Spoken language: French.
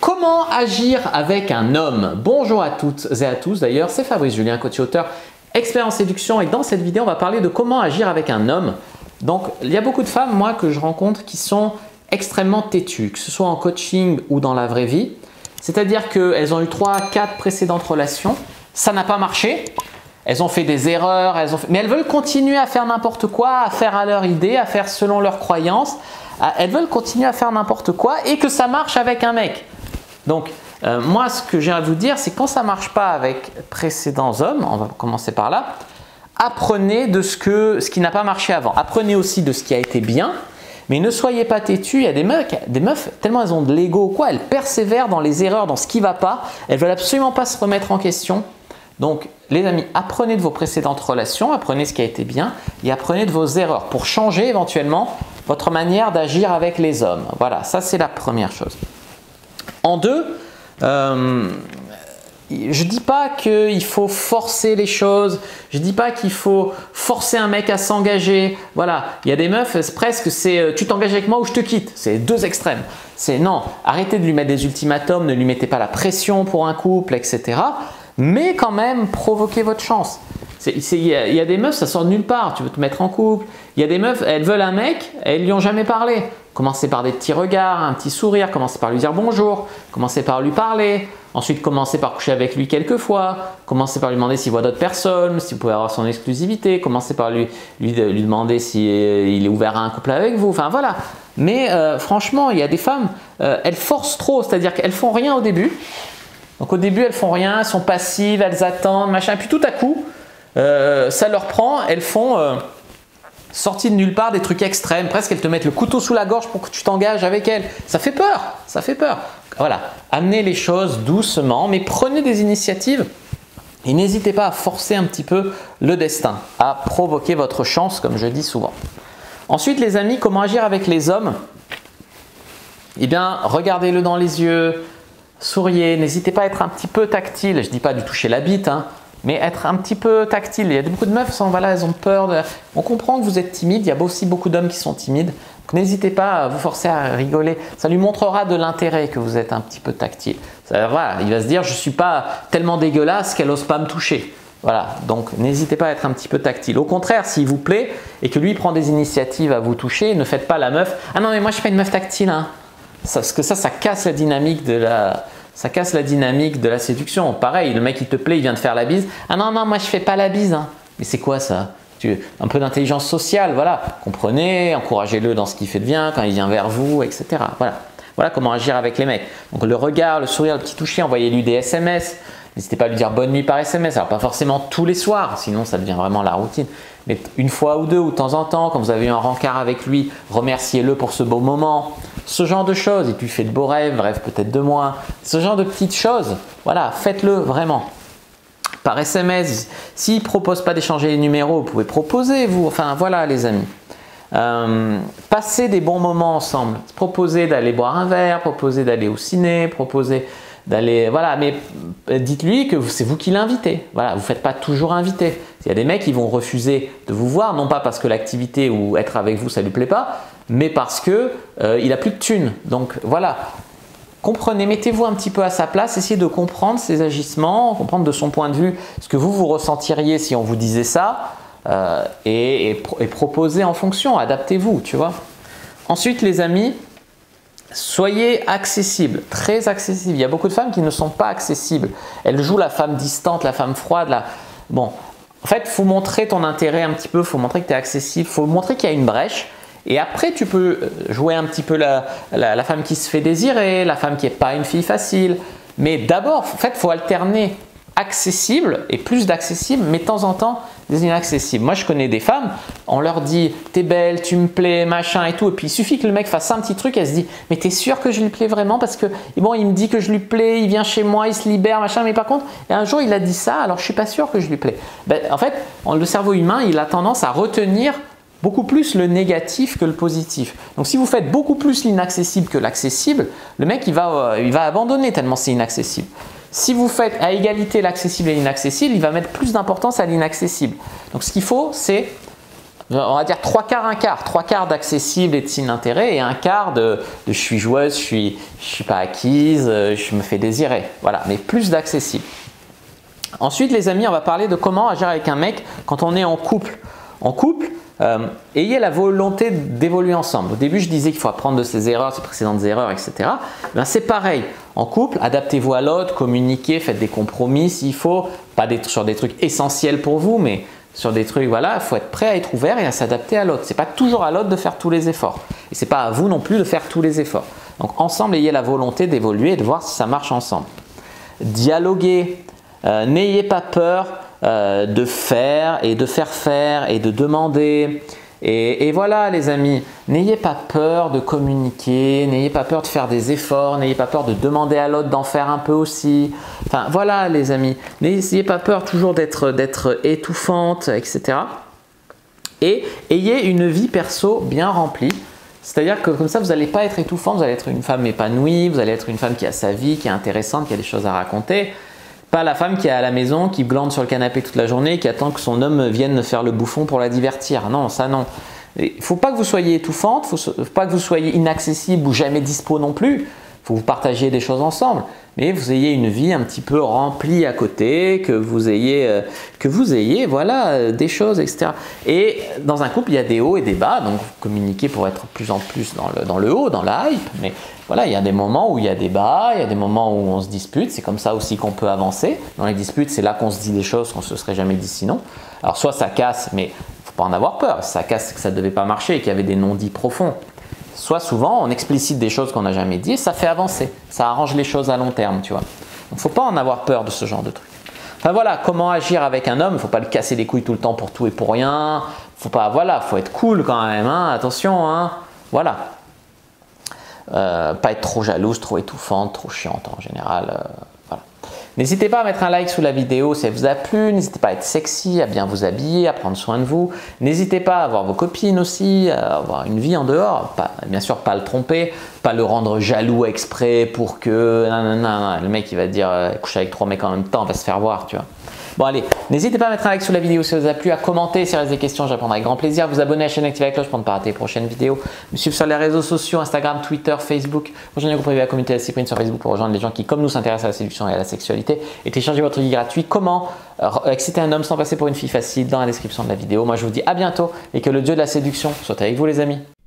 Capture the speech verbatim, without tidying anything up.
Comment agir avec un homme? Bonjour à toutes et à tous, d'ailleurs c'est Fabrice Julien, coach et auteur, expert en séduction, et dans cette vidéo on va parler de comment agir avec un homme. Donc il y a beaucoup de femmes moi que je rencontre qui sont extrêmement têtues, que ce soit en coaching ou dans la vraie vie. C'est-à-dire qu'elles ont eu trois, quatre précédentes relations, ça n'a pas marché, elles ont fait des erreurs, elles ont fait... mais elles veulent continuer à faire n'importe quoi, à faire à leur idée, à faire selon leurs croyances. Elles veulent continuer à faire n'importe quoi et que ça marche avec un mec. Donc, euh, moi, ce que j'ai à vous dire, c'est quand ça ne marche pas avec précédents hommes, on va commencer par là, apprenez de ce, que, ce qui n'a pas marché avant. Apprenez aussi de ce qui a été bien, mais ne soyez pas têtus. Il y a des meufs, des meufs tellement elles ont de l'ego ou quoi, elles persévèrent dans les erreurs, dans ce qui ne va pas. Elles ne veulent absolument pas se remettre en question. Donc, les amis, apprenez de vos précédentes relations, apprenez ce qui a été bien et apprenez de vos erreurs pour changer éventuellement votre manière d'agir avec les hommes. Voilà, ça c'est la première chose. En deux, euh, je ne dis pas qu'il faut forcer les choses, je ne dis pas qu'il faut forcer un mec à s'engager. Voilà, il y a des meufs, presque c'est tu t'engages avec moi ou je te quitte. C'est deux extrêmes. C'est non, arrêtez de lui mettre des ultimatums, ne lui mettez pas la pression pour un couple, et cetera. Mais quand même, provoquez votre chance. Il y, y a des meufs, ça sort de nulle part, tu veux te mettre en couple. Il y a des meufs, elles veulent un mec, elles lui ont jamais parlé. Commencez par des petits regards, un petit sourire, commencez par lui dire bonjour, commencez par lui parler, ensuite commencez par coucher avec lui quelques fois, commencez par lui demander s'il voit d'autres personnes, si vous pouvez avoir son exclusivité, commencez par lui, lui, lui demander s'il est ouvert à un couple avec vous, enfin voilà. Mais euh, franchement, il y a des femmes, euh, elles forcent trop, c'est-à-dire qu'elles font rien au début. Donc au début, elles font rien, elles sont passives, elles attendent, machin, et puis tout à coup, euh, ça leur prend, elles font... Euh, sorties de nulle part, des trucs extrêmes, presque elles te mettent le couteau sous la gorge pour que tu t'engages avec elles. Ça fait peur, ça fait peur. Voilà, amenez les choses doucement, mais prenez des initiatives et n'hésitez pas à forcer un petit peu le destin, à provoquer votre chance, comme je dis souvent. Ensuite, les amis, comment agir avec les hommes? Eh bien, regardez-le dans les yeux, souriez, n'hésitez pas à être un petit peu tactile. Je ne dis pas de toucher la bite, hein, mais être un petit peu tactile. Il y a beaucoup de meufs, voilà, elles ont peur. De... On comprend que vous êtes timide, il y a aussi beaucoup d'hommes qui sont timides. N'hésitez pas à vous forcer à rigoler. Ça lui montrera de l'intérêt que vous êtes un petit peu tactile. Ça, voilà, il va se dire, je ne suis pas tellement dégueulasse qu'elle n'ose pas me toucher. Voilà, donc n'hésitez pas à être un petit peu tactile. Au contraire, s'il vous plaît et que lui prend des initiatives à vous toucher, ne faites pas la meuf. Ah non, mais moi je ne suis pas une meuf tactile. Hein. Ça, parce que ça, ça casse la dynamique de la... Ça casse la dynamique de la séduction. Pareil, le mec il te plaît, il vient de faire la bise. Ah non, non, moi je fais pas la bise. Hein. Mais c'est quoi ça? tu, Un peu d'intelligence sociale, voilà. Comprenez, encouragez-le dans ce qu'il fait de bien, quand il vient vers vous, et cetera. Voilà. Voilà comment agir avec les mecs. Donc le regard, le sourire, le petit toucher, envoyez-lui des S M S. N'hésitez pas à lui dire bonne nuit par S M S. Alors pas forcément tous les soirs, sinon ça devient vraiment la routine. Mais une fois ou deux, ou de temps en temps, quand vous avez eu un rencard avec lui, remerciez-le pour ce beau moment. Ce genre de choses, il lui fait de beaux rêves, rêve peut-être de moi. Ce genre de petites choses, voilà, faites-le vraiment. Par S M S, s'il ne propose pas d'échanger les numéros, vous pouvez proposer vous. Enfin voilà les amis. Euh, passez des bons moments ensemble. Proposez d'aller boire un verre, proposez d'aller au ciné, proposez d'aller, voilà, mais dites-lui que c'est vous qui l'invitez. Voilà, vous ne faites pas toujours inviter. Il y a des mecs qui vont refuser de vous voir, non pas parce que l'activité ou être avec vous ça lui plaît pas, mais parce que euh, il a plus de thunes. Donc voilà, comprenez, mettez-vous un petit peu à sa place, essayez de comprendre ses agissements, comprendre de son point de vue ce que vous vous ressentiriez si on vous disait ça, euh, et, et, et proposez en fonction, adaptez-vous, tu vois. Ensuite les amis, soyez accessible, très accessible. Il y a beaucoup de femmes qui ne sont pas accessibles. Elles jouent la femme distante, la femme froide. La... Bon, en fait, il faut montrer ton intérêt un petit peu, il faut montrer que tu es accessible, il faut montrer qu'il y a une brèche. Et après, tu peux jouer un petit peu la, la, la femme qui se fait désirer, la femme qui n'est pas une fille facile. Mais d'abord, en fait, il faut alterner accessible et plus d'accessible, mais de temps en temps des inaccessibles. Moi, je connais des femmes, on leur dit « t'es belle, tu me plais, machin et tout », et puis il suffit que le mec fasse un petit truc, elle se dit « mais t'es sûr que je lui plais vraiment parce que bon, il me dit que je lui plais, il vient chez moi, il se libère, machin, mais par contre, et un jour il a dit ça, alors je suis pas sûr que je lui plais. Ben, » En fait, le cerveau humain, il a tendance à retenir beaucoup plus le négatif que le positif. Donc si vous faites beaucoup plus l'inaccessible que l'accessible, le mec il va, il va abandonner tellement c'est inaccessible. Si vous faites à égalité l'accessible et l'inaccessible, il va mettre plus d'importance à l'inaccessible. Donc ce qu'il faut, c'est on va dire trois quarts, un quart. Trois quarts d'accessible et de signe d'intérêt et un quart de, de je suis joueuse, je suis, je suis pas acquise, je me fais désirer. Voilà, mais plus d'accessible. Ensuite, les amis, on va parler de comment agir avec un mec quand on est en couple. En couple, euh, ayez la volonté d'évoluer ensemble. Au début, je disais qu'il faut apprendre de ses erreurs, ses précédentes erreurs, et cetera. Ben, c'est pareil. En couple, adaptez-vous à l'autre, communiquez, faites des compromis s'il faut. Pas des, sur des trucs essentiels pour vous, mais sur des trucs, voilà, il faut être prêt à être ouvert et à s'adapter à l'autre. Ce n'est pas toujours à l'autre de faire tous les efforts. Et ce n'est pas à vous non plus de faire tous les efforts. Donc, ensemble, ayez la volonté d'évoluer et de voir si ça marche ensemble. Dialoguez. Euh, n'ayez pas peur euh, de faire et de faire faire et de demander. Et, et voilà les amis, n'ayez pas peur de communiquer, n'ayez pas peur de faire des efforts, n'ayez pas peur de demander à l'autre d'en faire un peu aussi. Enfin voilà les amis, n'ayez pas peur toujours d'être d'être étouffante, et cetera. Et ayez une vie perso bien remplie. C'est-à-dire que comme ça, vous n'allez pas être étouffante, vous allez être une femme épanouie, vous allez être une femme qui a sa vie, qui est intéressante, qui a des choses à raconter. Pas la femme qui est à la maison, qui glande sur le canapé toute la journée, qui attend que son homme vienne faire le bouffon pour la divertir. Non, ça non. Il ne faut pas que vous soyez étouffante, il ne faut pas que vous soyez inaccessible ou jamais dispo non plus. Il faut que vous partagiez des choses ensemble. Mais vous ayez une vie un petit peu remplie à côté, que vous ayez, euh, que vous ayez voilà, euh, des choses, et cetera. Et dans un couple, il y a des hauts et des bas. Donc, communiquer pour être plus en plus dans le, dans le haut, dans la hype. Mais voilà, il y a des moments où il y a des bas, il y a des moments où on se dispute. C'est comme ça aussi qu'on peut avancer. Dans les disputes, c'est là qu'on se dit des choses qu'on ne se serait jamais dit sinon. Alors, soit ça casse, mais il ne faut pas en avoir peur. Si ça casse, c'est que ça ne devait pas marcher et qu'il y avait des non-dits profonds. Soit souvent, on explicite des choses qu'on n'a jamais dit et ça fait avancer. Ça arrange les choses à long terme, tu vois. Il ne faut pas en avoir peur de ce genre de truc. Enfin voilà, comment agir avec un homme. Il ne faut pas le casser les couilles tout le temps pour tout et pour rien. Faut pas, voilà, faut être cool quand même, hein. Attention, hein. Voilà. Euh, pas être trop jalouse, trop étouffante, trop chiante en général. Euh, voilà. N'hésitez pas à mettre un like sous la vidéo si elle vous a plu. N'hésitez pas à être sexy, à bien vous habiller, à prendre soin de vous. N'hésitez pas à avoir vos copines aussi, à avoir une vie en dehors. Pas, bien sûr, pas le tromper, pas le rendre jaloux exprès pour que non, non, non, le mec il va dire euh, coucher avec trois mecs en même temps, on va se faire voir, tu vois. Bon allez, n'hésitez pas à mettre un like sous la vidéo si ça vous a plu, à commenter si vous avez des questions, je répondrai avec grand plaisir, vous abonner à la chaîne, activer la cloche pour ne pas rater les prochaines vidéos, me suivre sur les réseaux sociaux, Instagram, Twitter, Facebook, rejoindre le groupe privé à la communauté de la Cyprine sur Facebook pour rejoindre les gens qui comme nous s'intéressent à la séduction et à la sexualité et télécharger votre guide gratuit comment exciter un homme sans passer pour une fille facile dans la description de la vidéo. Moi je vous dis à bientôt et que le dieu de la séduction soit avec vous les amis.